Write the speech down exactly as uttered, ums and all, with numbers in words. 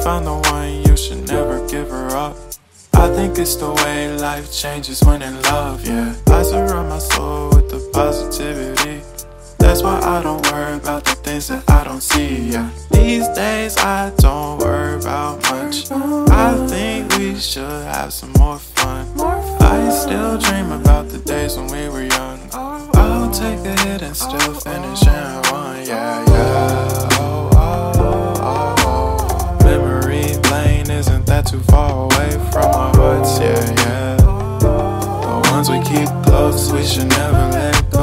found the one, you should never give her up. I think it's the way life changes when in love, yeah. I surround my soul with the positivity. That's why I don't worry about the things that I don't see, yeah. These days I don't worry about much. I think we should have some more fun. I still dream about the days when we were young. I'll take a hit and still finish in one, yeah, yeah. Oh, oh, oh, oh. Memory lane isn't that too far away from our hearts, yeah, yeah. The ones we keep close, we should never let go.